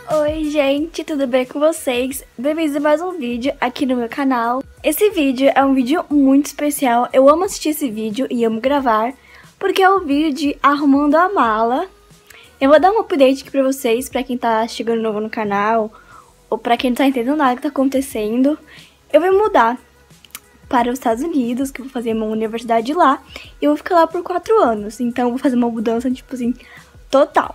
Oi gente, tudo bem com vocês? Bem-vindos a mais um vídeo aqui no meu canal. Esse vídeo é um vídeo muito especial, eu amo assistir esse vídeo e amo gravar, porque é o vídeo de arrumando a mala. Eu vou dar um update aqui pra vocês, pra quem tá chegando novo no canal, ou pra quem não tá entendendo nada que tá acontecendo. Eu vou mudar para os Estados Unidos, que eu vou fazer uma universidade lá, e eu vou ficar lá por 4 anos, então eu vou fazer uma mudança, tipo assim, total.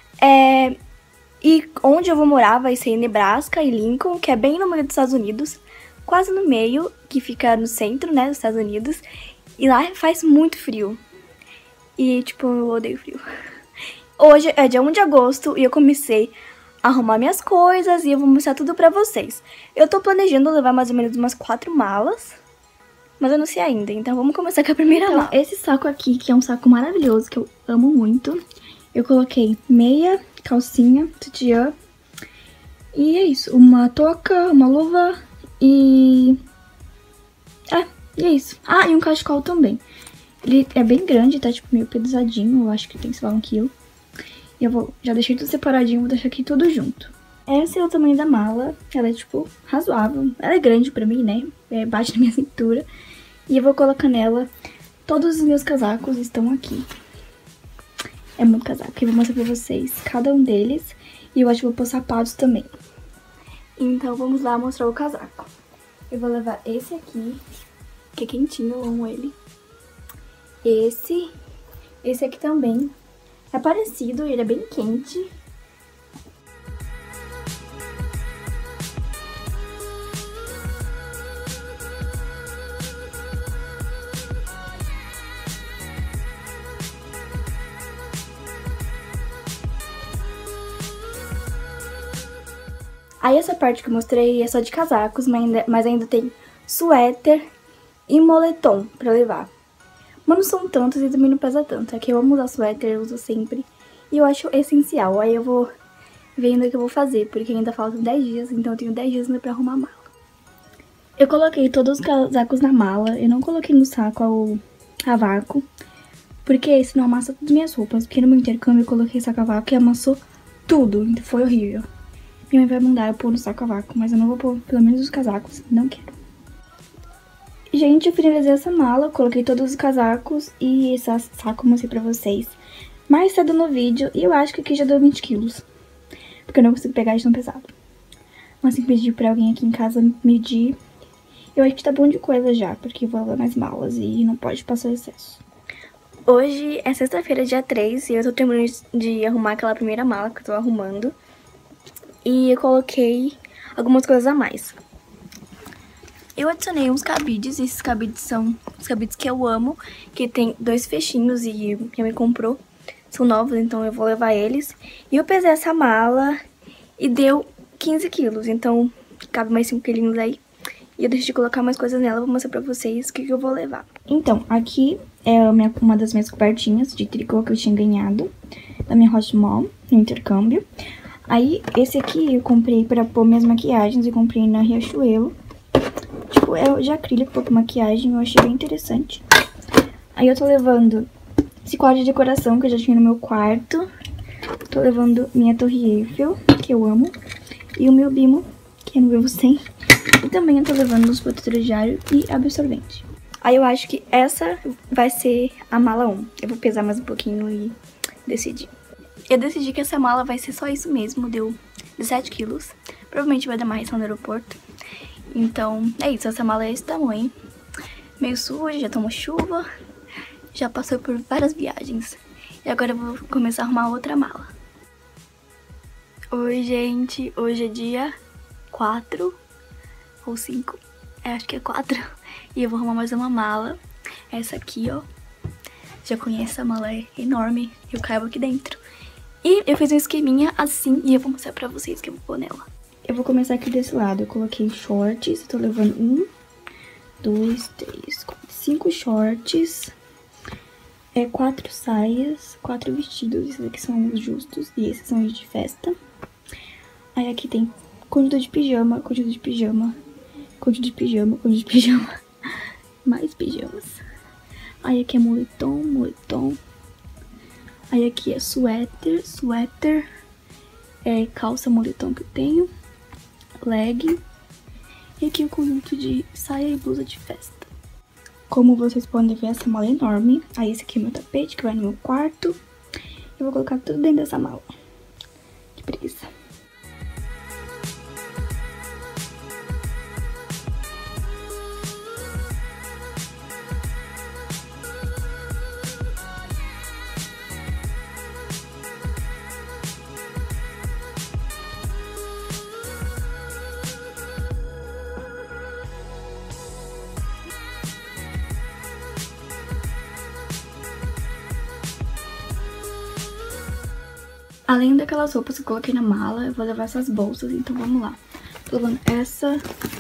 E onde eu vou morar vai ser em Nebraska e Lincoln, que é bem no meio dos Estados Unidos, quase no meio, que fica no centro, né, dos Estados Unidos. E lá faz muito frio. E, tipo, eu odeio frio. Hoje é dia 1 de agosto e eu comecei a arrumar minhas coisas e eu vou mostrar tudo pra vocês. Eu tô planejando levar mais ou menos umas 4 malas, mas eu não sei ainda, então vamos começar com a primeira mala. Esse saco aqui, que é um saco maravilhoso, que eu amo muito, eu coloquei meia, calcinha, sutiã, e é isso, uma touca, uma luva e é isso. Ah, e um cachecol também. Ele é bem grande, tá tipo meio pesadinho, eu acho que tem, sei lá, 1 quilo. E eu já deixei tudo separadinho, vou deixar aqui tudo junto. Esse é o tamanho da mala, ela é tipo razoável, ela é grande pra mim, né, bate na minha cintura. E eu vou colocar nela, todos os meus casacos estão aqui. É muito casaco, eu vou mostrar pra vocês cada um deles. E eu acho que vou pôr sapatos também. Então vamos lá mostrar o casaco. Eu vou levar esse aqui, que é quentinho, eu amo ele. Esse aqui também. É parecido, ele é bem quente. Aí essa parte que eu mostrei é só de casacos, mas ainda tem suéter e moletom pra levar. Mas não são tantos e também não pesa tanto. Aqui eu amo usar suéter, eu uso sempre. E eu acho essencial. Aí eu vou vendo o que eu vou fazer, porque ainda faltam 10 dias, então eu tenho 10 dias ainda pra arrumar a mala. Eu coloquei todos os casacos na mala, eu não coloquei no saco a vácuo, porque senão amassa todas as minhas roupas. Porque no meu intercâmbio eu coloquei saco a vácuo e amassou tudo, então foi horrível. Minha mãe vai mandar eu pôr no saco a vácuo, mas eu não vou pôr pelo menos os casacos, não quero. Gente, eu finalizei essa mala, coloquei todos os casacos e esse saco eu mostrei pra vocês mais cedo no vídeo, e eu acho que aqui já deu 20 quilos, porque eu não consigo pegar de tão pesado. Mas tem que pedir pra alguém aqui em casa medir. Eu acho que tá bom de coisa já, porque eu vou levar mais malas e não pode passar excesso. Hoje é sexta-feira, dia 3, e eu tô terminando de arrumar aquela primeira mala que eu tô arrumando. E eu coloquei algumas coisas a mais. Eu adicionei uns cabides, e esses cabides são os cabides que eu amo, que tem 2 fechinhos e minha mãe comprou. São novos, então eu vou levar eles. E eu pesei essa mala e deu 15 quilos, então cabe mais 5 quilinhos aí. E eu deixei de colocar mais coisas nela, vou mostrar pra vocês o que eu vou levar. Então, aqui é uma das minhas cobertinhas de tricô que eu tinha ganhado da minha Hot Mom no intercâmbio. Aí, esse aqui eu comprei pra pôr minhas maquiagens, eu comprei na Riachuelo. Tipo, é de acrílico pra pôr maquiagem, eu achei bem interessante. Aí eu tô levando esse quadro de decoração que eu já tinha no meu quarto. Tô levando minha Torre Eiffel, que eu amo. E o meu Bimo, que é no Vivo 100. E também eu tô levando uns protetores de ar e absorvente. Aí eu acho que essa vai ser a mala 1. Eu vou pesar mais um pouquinho e decidir. Eu decidi que essa mala vai ser só isso mesmo, deu 17 quilos. Provavelmente vai dar uma reação no aeroporto. Então, é isso, essa mala é esse tamanho. Meio suja, já tomou chuva, já passou por várias viagens. E agora eu vou começar a arrumar outra mala. Oi, gente, hoje é dia 4 ou 5, acho que é 4. E eu vou arrumar mais uma mala, essa aqui, ó. Já conhece, essa mala é enorme, eu caibo aqui dentro. E eu fiz um esqueminha assim e eu vou mostrar pra vocês que eu vou pôr nela. Eu vou começar aqui desse lado. Eu coloquei shorts, eu tô levando 1, 2, 3, 4, 5 shorts. 4 saias, 4 vestidos. Esses aqui são os justos e esses são os de festa. Aí aqui tem conjunto de pijama, conjunto de pijama, conjunto de pijama, conjunto de pijama. Mais pijamas. Aí aqui é moletom. Aí aqui é suéter. calça moletom que eu tenho, leg, e aqui o conjunto de saia e blusa de festa. Como vocês podem ver, essa mala é enorme. Aí esse aqui é meu tapete, que vai no meu quarto. Eu vou colocar tudo dentro dessa mala. Que preguiça. Além daquelas roupas que eu coloquei na mala, eu vou levar essas bolsas, então vamos lá. Tô levando essa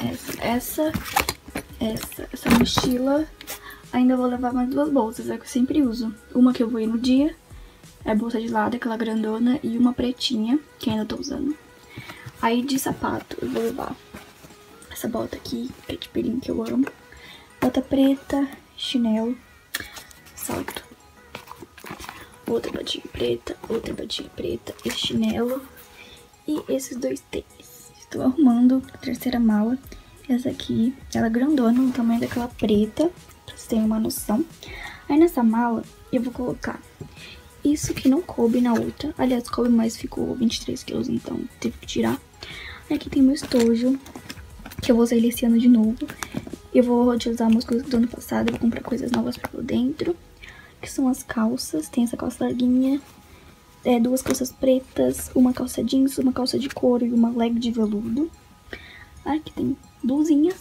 mochila. Ainda vou levar mais 2 bolsas, é que eu sempre uso. Uma que eu vou ir no dia, é a bolsa de lado, aquela grandona, e uma pretinha, que ainda tô usando. Aí de sapato, eu vou levar essa bota aqui, que é de pelinho, que eu amo. Bota preta, chinelo, salto. Outra botinha preta, esse chinelo e esses 2 tênis. Estou arrumando a terceira mala. Essa aqui, ela é grandona, no tamanho daquela preta, pra vocês terem uma noção. Aí nessa mala eu vou colocar isso que não coube na outra. Aliás, coube, mas ficou 23 quilos, então tive que tirar. Aí aqui tem meu estojo, que eu vou usar ele esse ano de novo. Eu vou utilizar umas coisas do ano passado, eu vou comprar coisas novas pra pôr dentro. Que são as calças, tem essa calça larguinha, 2 calças pretas, uma calça jeans, uma calça de couro e uma leg de veludo. Aqui tem blusinhas.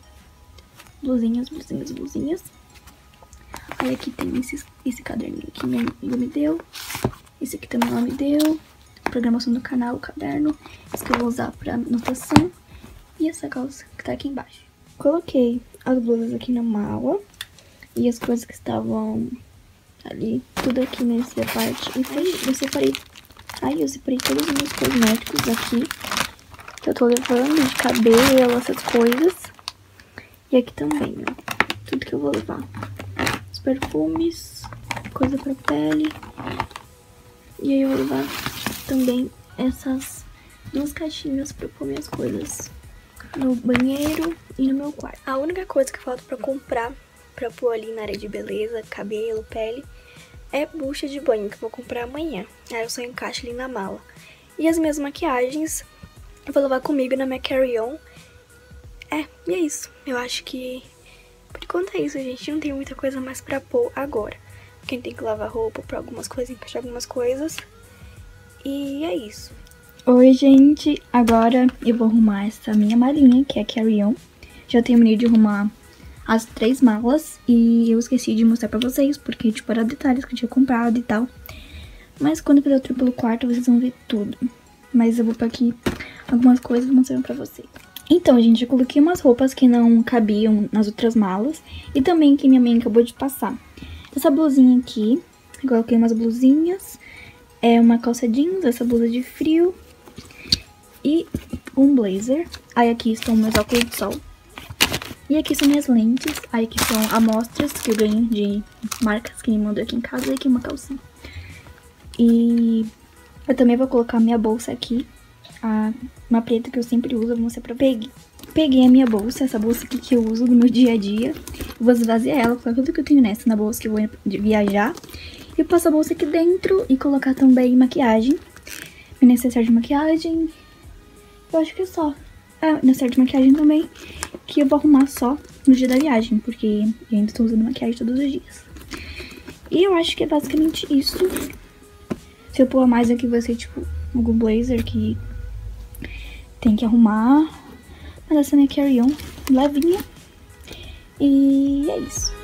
Aí aqui tem esse caderninho que minha amiga me deu. Esse aqui também ela me deu. Programação do canal, o caderno. Esse que eu vou usar pra anotação. E essa calça que tá aqui embaixo. Coloquei as blusas aqui na mala. E as coisas que estavam ali, tudo aqui nessa parte. E eu separei todos os meus cosméticos aqui, que eu tô levando, de cabelo, essas coisas. E aqui também, ó, tudo que eu vou levar. Os perfumes, coisa pra pele. E aí eu vou levar também essas 2 caixinhas pra pôr minhas coisas no banheiro e no meu quarto. A única coisa que falta pra comprar pra pôr ali na área de beleza, cabelo, pele, é bucha de banho, que eu vou comprar amanhã. Aí eu só encaixo ali na mala. E as minhas maquiagens eu vou levar comigo na minha carry-on. E é isso. Eu acho que por enquanto é isso, gente. Não tem muita coisa mais pra pôr agora. Porque a gente tem que lavar roupa pra algumas coisas, encaixar algumas coisas. E é isso. Oi, gente. Agora eu vou arrumar essa minha malinha, que é a carry-on. Já terminei de arrumar as 3 malas e eu esqueci de mostrar pra vocês, porque tipo, eram detalhes que eu tinha comprado e tal. Mas quando eu fizer o tour pelo quarto, vocês vão ver tudo. Mas eu vou pôr aqui algumas coisas mostrando pra vocês. Então, gente, eu coloquei umas roupas que não cabiam nas outras malas e também que minha mãe acabou de passar. Essa blusinha aqui, eu coloquei umas blusinhas, uma calça jeans, essa blusa de frio e um blazer. Aí aqui estão meus óculos de sol. E aqui são minhas lentes, aí aqui são amostras que eu ganho de marcas que me mandou aqui em casa, e aqui uma calcinha. E eu também vou colocar minha bolsa aqui, uma preta que eu sempre uso, eu vou mostrar pra peguei a minha bolsa, essa bolsa aqui que eu uso no meu dia a dia. Eu vou esvaziar ela, colocar tudo que eu tenho nessa na bolsa que eu vou viajar. E passo a bolsa aqui dentro e colocar também maquiagem, meu necessaire de maquiagem. Eu acho que é só. Necessaire de maquiagem também, que eu vou arrumar só no dia da viagem, porque eu ainda tô usando maquiagem todos os dias. E eu acho que é basicamente isso. Se eu pôr mais aqui vai ser tipo algum blazer que tem que arrumar. Mas essa é minha carry-on levinha. E é isso.